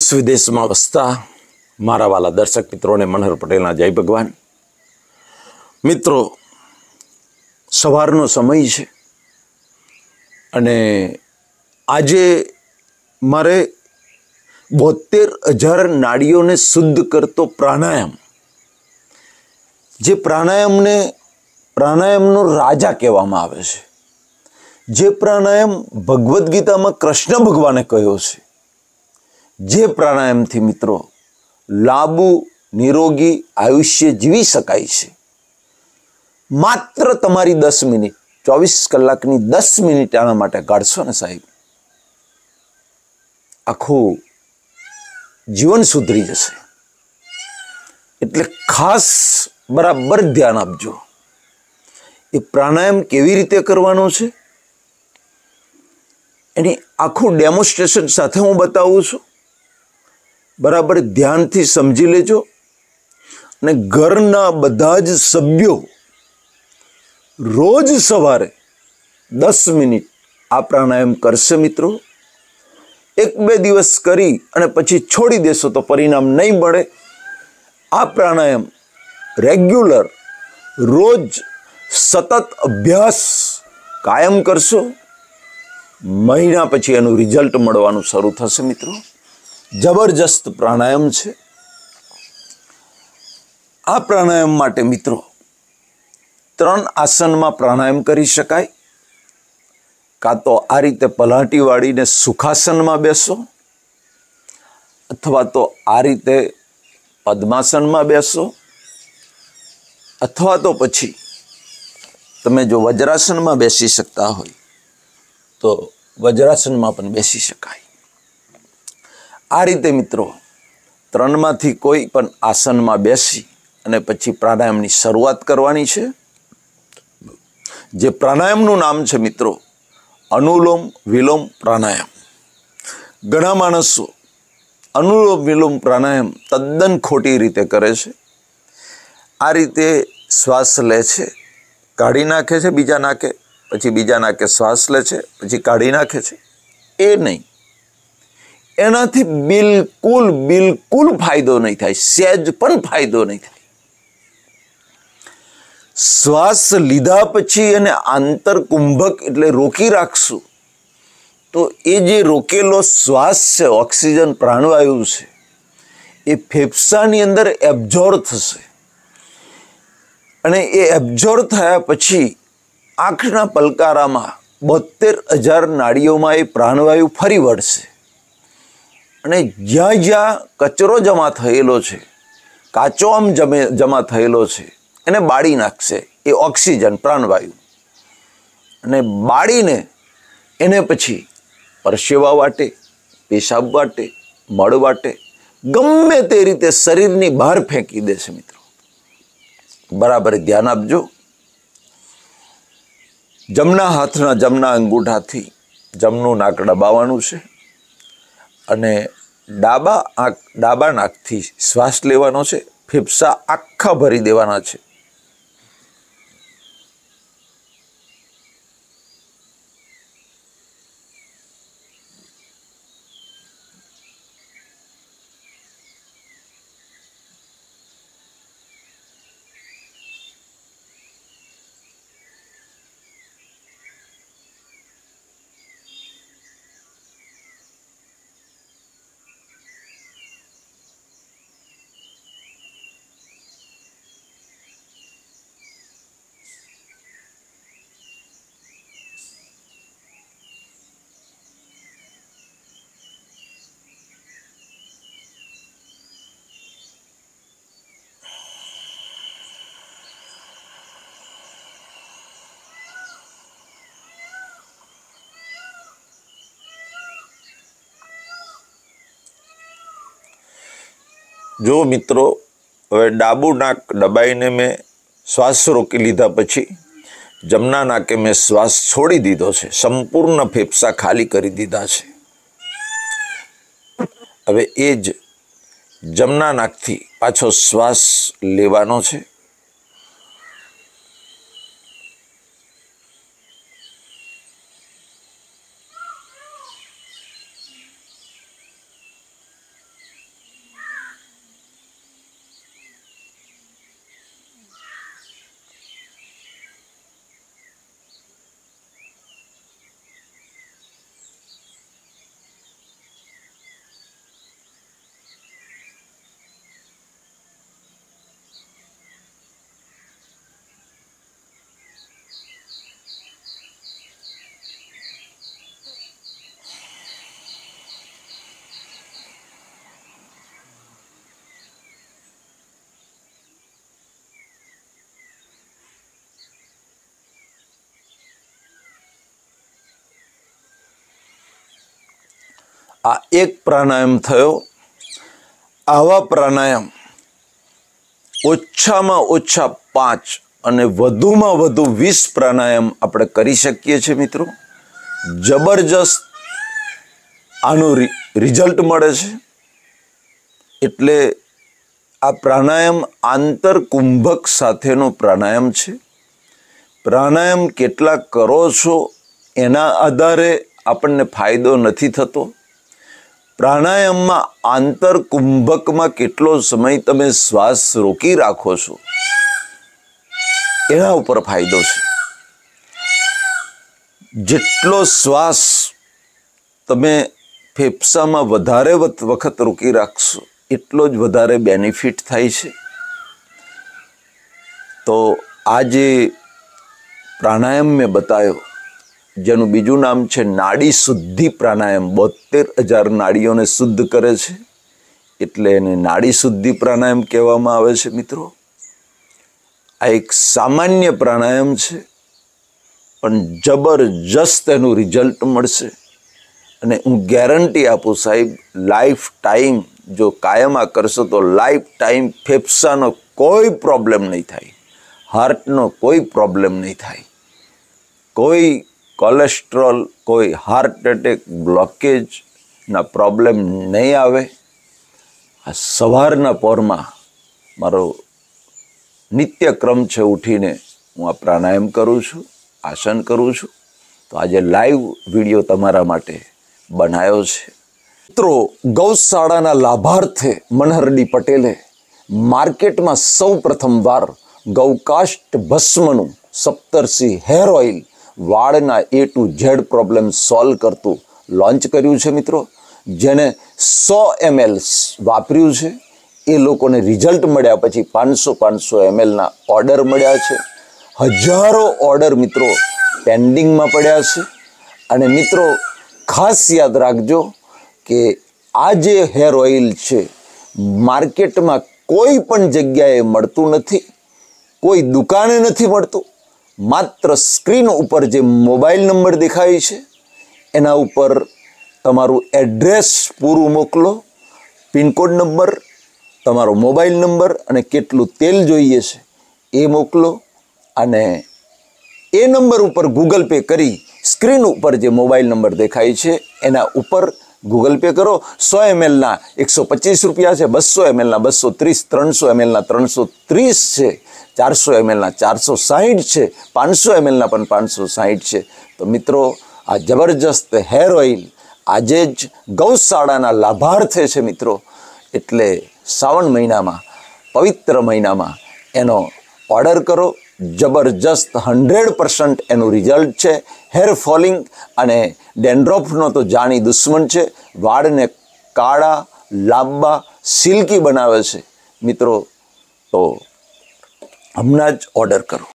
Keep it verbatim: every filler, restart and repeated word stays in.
देश विदेश में वसता मारा वाला दर्शक मित्रों ने मनोहर पटेल जय भगवान। मित्रों सवारनो समय है अने आजे मारे बोतेर हजार नाड़ीओं ने शुद्ध करतो प्राणायाम, जे प्राणायाम ने प्राणायाम नो राजा कहेवामां आवे छे, जे प्राणायाम भगवद गीता में कृष्ण भगवाने कह्यो छे, जे प्राणायाम थी मित्रों लांबू निरोगी आयुष्य जीवी शकाय छे। मात्र तमारी दस मिनिट चौबीस कलाकनी दस मिनिट आना माटे काढशो ने साहेब, आखू जीवन सुधरी जशे। एटले खास बराबर ध्यान आपजो। ए प्राणायाम केवी रीते करवानो छे एनी आखू डेमोन्स्ट्रेशन साथे हूँ बतावुं छुं। बराबर ध्यान थी समझी लेजो ने घरना बधा ज सभ्यों रोज सवारे दस मिनिट आ प्राणायाम करशे मित्रों। एक बे दिवस करी अने पछी छोड़ी देशो तो परिणाम नहीं मळे। आ प्राणायाम रेग्युलर रोज सतत अभ्यास कायम करशो, महीना पछी एनु रिजल्ट मळवानुं शरू थशे मित्रों। जबरदस्त प्राणायाम छे। आ प्राणायाम माटे मित्रों त्रण आसन में प्राणायाम करी शकाय। का तो आ रीते पलाटी वाळीने सुखासन में बेसो, अथवा तो आ रीते पद्मासन में बेसो, अथवा तो पछी तमे जो वज्रासन में बेसी शकता होय तो वज्रासन में पण बेसी शकाय। आ रीते मित्रों त्रणमांथी कोई पण आसन में बेसी अने पछी प्राणायामनी शरूआत करवानी छे। जे प्राणायामनुं नाम छे मित्रों अनुलोम विलोम प्राणायाम। घणा माणसो अनुलोम विलोम प्राणायाम तद्दन खोटी रीते करे छे। आ रीते श्वास ले छे, काढी नाखे छे बीजा नाके, पछी बीजा नाके श्वास ले छे, पछी काढी नाखे छे। ए नहीं, एनाथी बिलकुल बिलकुल फायदो नहीं थाय, सेज पण फायदो नहीं थाय। श्वास लीधा पछी अने आंतर कुंभक एटले रोकी राखशुं तो ए जे रोकेलो श्वास छे ऑक्सीजन प्राणवायु छे ए फेफसानी अंदर एब्जॉर्ब थशे अने ए एब्जॉर्ब थया पछी आंखना पलकारामां बोतेर हजार नाड़ीओमां ए प्राणवायु फरी वळशे अने ज्यां ज्यां कचरो जमा थयेलो छे, काचो आम जमे जमा थयेलो छे एने बाળી नाखशे ए ऑक्सीजन प्राणवायु अने बाळीने एने पछी परसेवा वाटे, पेशाब वाटे, मळ वाटे गमे ते रीते शरीरनी बहार फेंकी देशे मित्रों। बराबर ध्यान आपजो। जमना हाथना जमना अंगूठाथी जमनुं नाक दबाववानुं छे अने डाबा आंख डाबा नाकथी श्वास लेवानो छे। फेफसा आखा भरी देवाना छे। जो मित्रों हवे डाबू नाक दबाईने मैं श्वास रोकी लीधा पछी जमना नाके में श्वास छोड़ी दीधो छे। संपूर्ण फेफसा खाली करी दीधा छे। हवे एज जमना नाकथी पाछो श्वास लेवानो छे। આ એક પ્રાણાયામ થયો. આવા પ્રાણાયામ ઓછામાં ઓછા પાંચ અને વધુમાં વધુ વીસ પ્રાણાયામ આપણે કરી શકીએ છીએ મિત્રો. જબરજસ્ત આનું રિઝલ્ટ મળે છે. એટલે આ પ્રાણાયામ આંતરકુંભક સાથેનો પ્રાણાયામ છે. પ્રાણાયામ કેટલા કરો છો એના આધારે આપણને ફાયદો નથી થતો. પ્રાણાયામમાં આંતરકુંભકમાં કેટલો સમય તમે શ્વાસ રોકી રાખો છો એના ઉપર ફાયદો છે. જેટલો શ્વાસ તમે ફેફસામાં વધારે વખત રોકી રાખશો એટલો જ વધારે બેનિફિટ થાય છે. તો આ જે પ્રાણાયામ મેં બતાવ્યો, જેનું બીજું નામ છે નાડી શુદ્ધિ પ્રાણાયામ, બોતેર હજાર નાડીઓને શુદ્ધ કરે છે, એટલે એને નાડી શુદ્ધિ પ્રાણાયામ કહેવામાં આવે છે મિત્રો. આ એક સામાન્ય પ્રાણાયામ છે, પણ જબરજસ્ત એનું રિઝલ્ટ મળશે. અને હું ગેરંટી આપું સાહેબ, લાઈફ ટાઈમ જો કાયમ આ કરશો તો લાઈફ ટાઈમ ફેફસાનો કોઈ પ્રોબ્લેમ નહીં થાય, હાર્ટનો કોઈ પ્રોબ્લેમ નહીં થાય, કોઈ કોલેસ્ટ્રોલ, કોઈ હાર્ટ એટેક, બ્લોકેજના પ્રોબ્લેમ નહીં આવે. આ સવારના પહોરમાં મારો નિત્યક્રમ છે, ઉઠીને હું આ પ્રાણાયામ કરું છું, આસન કરું છું. તો આજે લાઈવ વિડીયો તમારા માટે બનાવ્યો છે. મિત્રો, ગૌશાળાના લાભાર્થે મનહરડી પટેલે માર્કેટમાં સૌ પ્રથમવાર ગૌકાષ્ટ ભસ્મનું સપ્તર્ષિ હેર ઓઇલ વાળના A to Z problem solve કરતું લોન્ચ કર્યું છે મિત્રો. જેને સો એમએલ વાપર્યું છે એ લોકોને રિઝલ્ટ મળ્યા પછી પાંચસો પાંચસો એમએલના ઓર્ડર મળ્યા છે. હજારો ઓર્ડર મિત્રો પેન્ડિંગમાં પડ્યા છે. અને મિત્રો ખાસ યાદ રાખજો કે આ જે હેર ઓઇલ છે માર્કેટમાં કોઈ પણ જગ્યાએ મળતું નથી, કોઈ દુકાને નથી મળતું. માત્ર સ્ક્રીન ઉપર જે મોબાઈલ નંબર દેખાય છે એના ઉપર તમારું એડ્રેસ પૂરું મોકલો, પિનકોડ નંબર, તમારો મોબાઈલ નંબર અને કેટલું તેલ જોઈએ છે એ મોકલો. અને એ નંબર ઉપર ગૂગલ પે કરી સ્ક્રીન ઉપર જે મોબાઈલ નંબર દેખાય છે એના ઉપર ગૂગલ પે કરો. સો એમએલના એકસો પચીસ રૂપિયા છે, બસો એમએલના બસો ત્રીસ, ત્રણસો એમએલના ત્રણસો ત્રીસ છે, ચારસો એમએલના ચારસો સાહીઠ છે, પાંચસો એમએલના પણ પાંચસો સાહીઠ છે. તો મિત્રો, આ જબરજસ્ત હેર ઓઇલ આજે જ ગૌશાળાના લાભાર્થે છે મિત્રો. એટલે શ્રાવણ મહિનામાં, પવિત્ર મહિનામાં એનો ઓર્ડર કરો. જબરજસ્ત હંડ્રેડ પર્સન્ટ એનું રિઝલ્ટ છે. હેર ફોલિંગ અને ડેન્ડ્રોફનો તો જાણી દુશ્મન છે. વાળને કાળા, લાંબા, સિલ્કી બનાવે છે મિત્રો. તો હમણાં જ ઓર્ડર કરો.